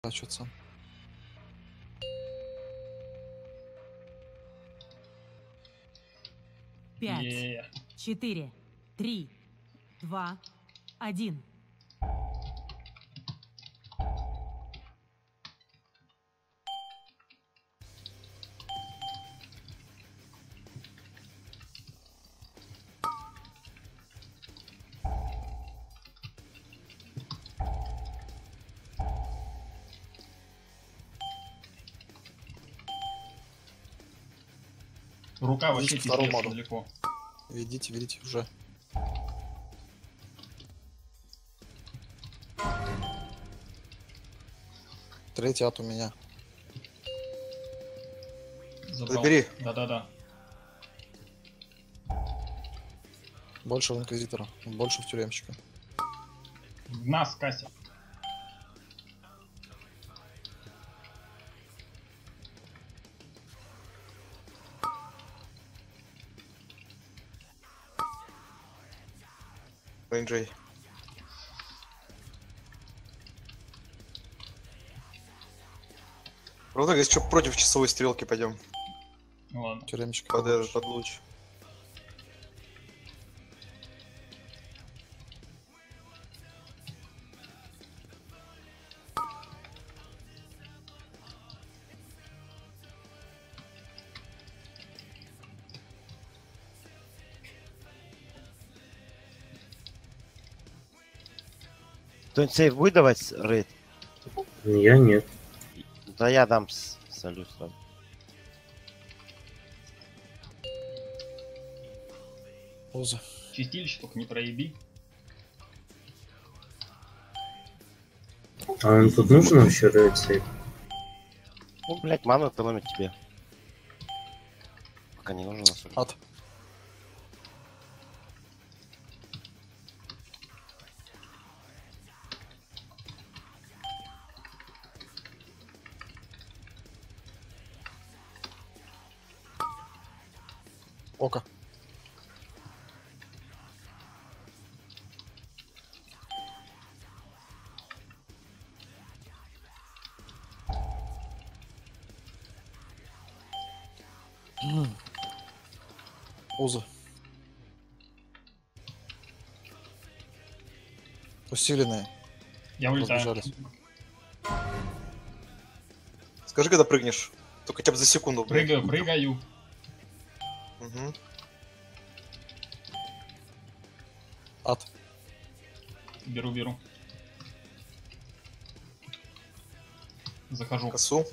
Прячутся. Пять, 4, 3, 2, 1. Рука вообще Видите, вторую пиздец моду. далеко. Ведите, ведите уже. Третий ад у меня. Забрал. Забери. Да-да-да. Больше в инквизитора, больше в тюремщика. В нас, Кася. Рейнджей. Правда, если что, против часовой стрелки пойдем. Ну ладно. Тюремщика. Под этот, под луч. Кто-нибудь сейф будет давать, рейд? Я нет. Да я дам салют сразу. Узы. Чистилище, только не проеби. А он тут нужен вообще рейд? Ну, блять, ману экономит тебе. Пока не нужен особо. Ад. Око. Узы. Усиленные. Я улетаю. Разбежались. Скажи, когда прыгнешь. Только хотя бы за секунду. Прыгаю, прыгаю. Угу. Ад. Беру, беру. Захожу. Косу.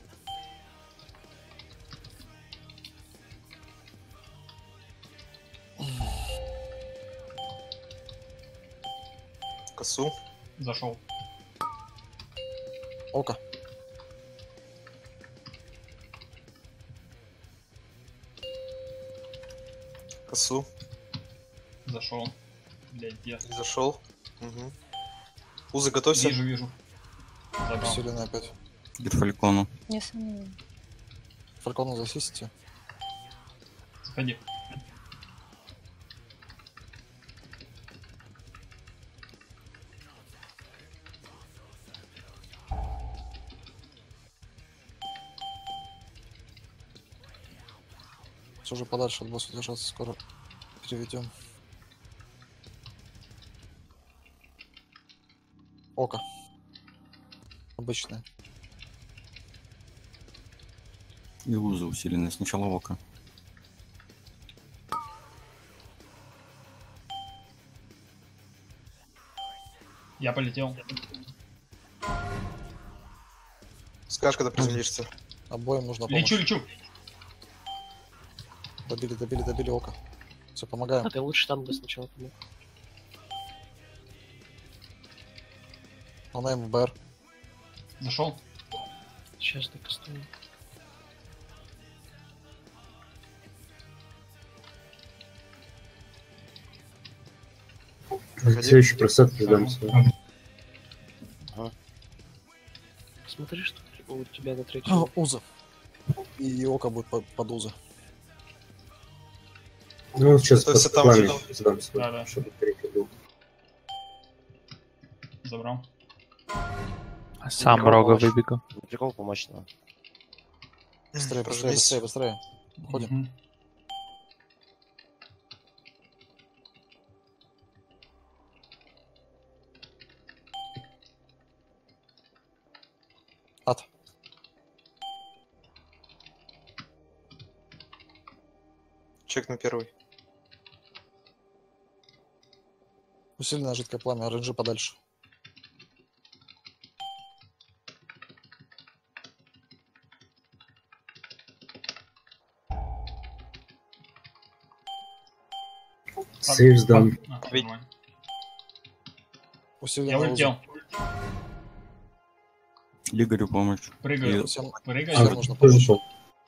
Косу. Зашел. Око. Косу. Зашел. Блять, где? Не зашел. Угу. Узы, готовься. Вижу, вижу. Забрал. Усиленные опять. Гидфалькону. Не сомневаюсь. Фалькону засисите. Заходи. Все же подальше от босса держаться, скоро переведем. Око. Обычное. И узы усиленные. Сначала око. Я полетел. Скажешь, когда приземлишься. Обоим нужна помощь. Лечу, лечу. Добили, добили, добили око. Все, помогаем. А ты лучше там бы сначала помог. Она МБР. Зашел. Сейчас докастую. Следующий просадки дам свой. Смотри, что у тебя на третьем. Уза. И око будет под узы. Ну, вот сейчас Готовься под там пламя же. сдам свой, Да-да. чтобы третий был. Забрал. Сам рога выбегу. Прикол помочь надо. Быстрее, быстрее, Прожмись. быстрее, быстрее. Уходим. Мгм. Ад. Чек на первый. Усиленное жидкое пламя, рейнджи подальше. Сейв сдам. Нормально. Я Усиленное улетел. Игорю помощь. Прыгаю. Всем Прыгаю. Всем нужно тоже помочь. шел.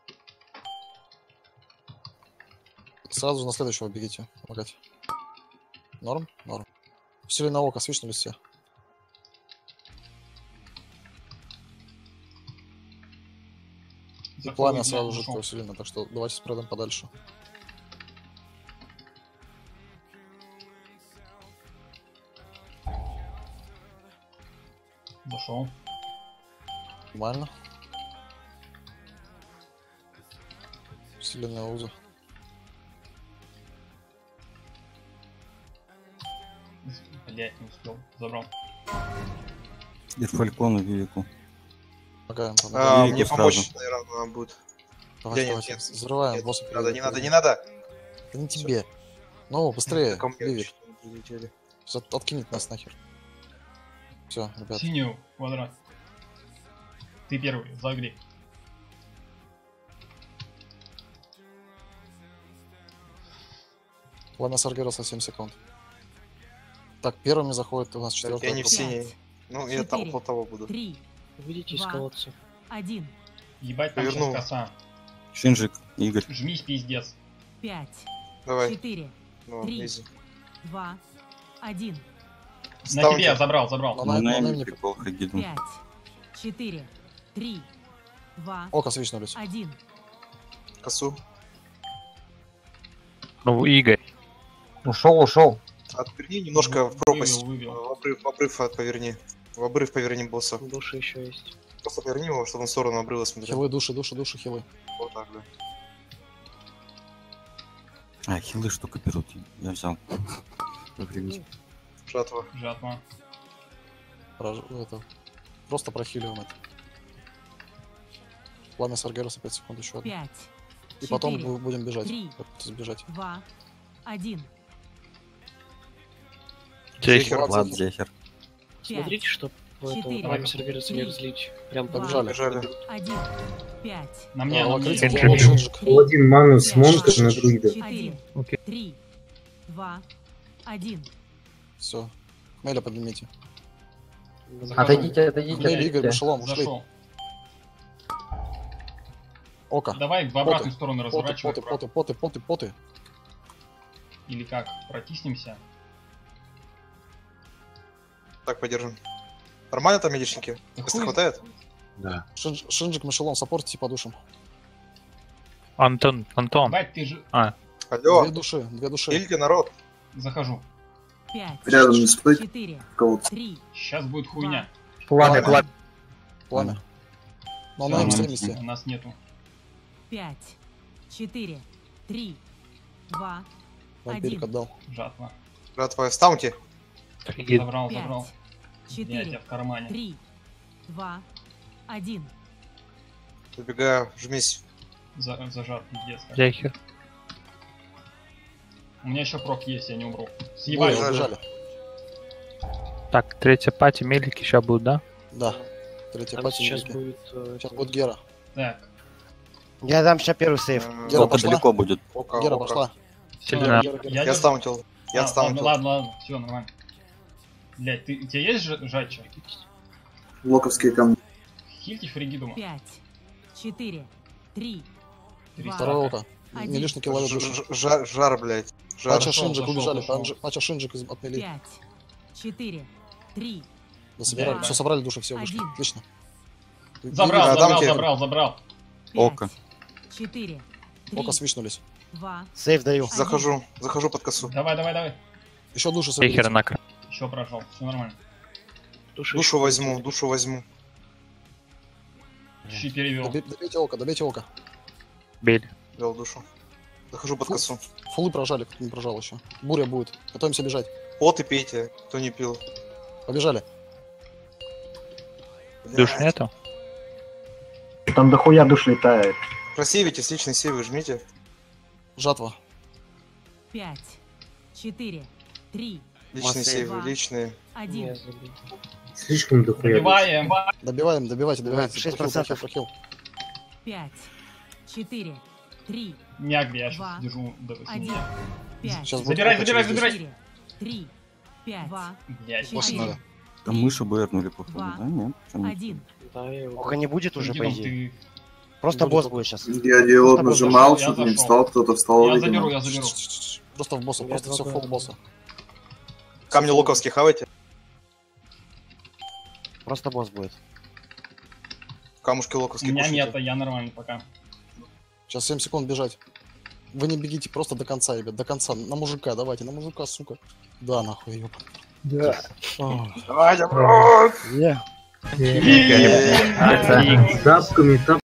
Сразу на следующего бегите. Помогать. Норм? Норм. Усиленное око, свичнулись все. И пламя сразу жидкое усилено, так что давайте спредом подальше. Зашел. Нормально. Усиленная уза. Блять, не успел. Забрал. Ирфалькон и Вивику. Помогаем, помогаем. Вивику Мне сразу. помочь, наверное, надо будет. Давайте, нет, давайте. нет. Взрываем. Нет, босса не надо, не приведем, надо, не приведем. надо. Да не тебе. Ну, быстрее, Ко мне Вивик. еще не прилетели. Всё, откинет нас нахер. Все, ребят. Синюю квадрат. Ты первый, загри. Пламя Саргероса 7 секунд. Так, первыми заходит у нас Так, четвертый. я не в Пять, синей. Ну, я там 4, около того буду. 3, Выйдите из Два. колодца. 1, Ебать, там Повернул. сейчас коса. Шинжик, Игорь. Жмись, пиздец. 5, Давай. 4, Ну, 3. изи. 2, 1, На Ставьте. тебе, забрал, забрал. Ну, Ну, на найми мне прикол Хагиду. 5, 4, 3, 2, Око свичнулись. 1. Косу. Ну, Игорь. Ушел. Отверни немножко в пропасть. Вывел. В обрыв поверни. В обрыв поверни босса. Души еще есть. Просто поверни его, чтобы он в сторону обрыва смотрел. Хилы, души, души, души, хилы. Вот так, да. А, хилы штука берут. Я взял. Охренеть. Жатва. Жатва. Это. Просто прохиливаем это. Пламя Саргероса 5 секунд еще одно. 5, И потом 4, будем бежать. 3, Сбежать. 2, 1. Зехер. Влад Зехер. Смотрите, чтоб Четыре. пламя Сергерица не Три. разлить. Прям Два. побежали. Бежали. 1, 5, На мне, на мне. Локритик, Энджи. Шинджик. Паладин Манус, монстр на друида. 4, Окей. 3, 2, 1. Все. Меля поднимите. Отойдите. Меля, Игорь, Башелом, ушли. Зашел. Око. Давай в обратную сторону Поты, разворачивай. поты. Или как? Протиснемся. Так, подержим. Нормально там медичники? Да Если хуй. хватает? Да. Шинджик, Мишелон, саппортите по душам. Антон. Бать, ты же... Алло, Две души. хильте, народ. Захожу. 5, Рядом не стой. 4, Кого-то. 3, Сейчас будет хуйня. Пламя. Пламя. Но Всё, она им у нас- стремится. У нас нету. 5, 4, 3, 2, Вампирик 1. отдал. Жатва. Жатва, встаньте. Забрал, 5, забрал. Блядь, я 4, в кармане. 3, 2, 1. Забегаю, жмись. Зажат, пиздец. как. Зехер. У меня еще прок есть, я не умру. Ой, Съебали. убежали. Так, третья пати, мелики сейчас будут, да? Да. Третья Там пати сейчас великий. будет... Сейчас будет Гера. Так. Я дам сейчас первый сейв. Гера Око пошла. далеко будет. Око, Гера око. пошла. Сильно. Гера, Гера. Я держу. стаунтил. Я Ладно, стаунтил. ладно. Все, нормально. Блять, у тебя есть жатча? Локовские камни. Хильте фригидума. 5, 4, 3, 2, Второе око. Один. Милишники ловят души. Жар, блядь. Жар. Пача Зашел, Шинджик зашел, убежали. зашел. Пача Шинджик отмели. 5, 4, 3, Собирали. Да. Все, собрали души, все вышли. Один. Отлично. Забрал, Адам тебе. забрал. 5, Око. 4, 3, Око свичнулись. 2, Сейв даю. Захожу под косу. Давай. Еще души Зехер соберите. накр. Еще прожал, все нормально. Души Душу возьму. Щи перевел. Добейте око, добейте око. Били. Вел душу. Захожу под косу. Фулы прожали, кто не прожал еще. Буря будет. Готовимся бежать. Вот и пейте, кто не пил. Побежали. Душ нету? Там дохуя душ летает. Просейвитесь, личные сейвы жмите. Жатва. 5, 4, 3, Личные сейвы, Два. личные. 1. Слишком дохуя. Добиваем. Добиваем, добивайте, добивайте. 6%. Прохил. 5, 4, 3, Мягко, я Два. сейчас держу. до 1. 5, Сейчас будет Забирай, око забирай, через забирай. 4, 3, 5, 2, Блять, После Четыре. надо. Там мыши БРнули, походу, Два. да? Нет? Чё не- 1. Да, я его... Ока не будет уже, по идее. ты... Просто Будет босс только. будет сейчас. Я диалог Просто нажимал, я что-то не зашел. встал, кто-то встал, Я видимо. заберу, я заберу. Просто в босса, Я просто все два фол босса. Камни локовские хавайте. Просто босс будет. Камушки У локовские меня кушайте. нет, я нормально пока. Сейчас 7 секунд бежать. Вы не бегите просто до конца, ребят, до конца. На мужика, давайте, на мужика, сука. Да, нахуй, ёб. Да. Давайте, Не. Тапками,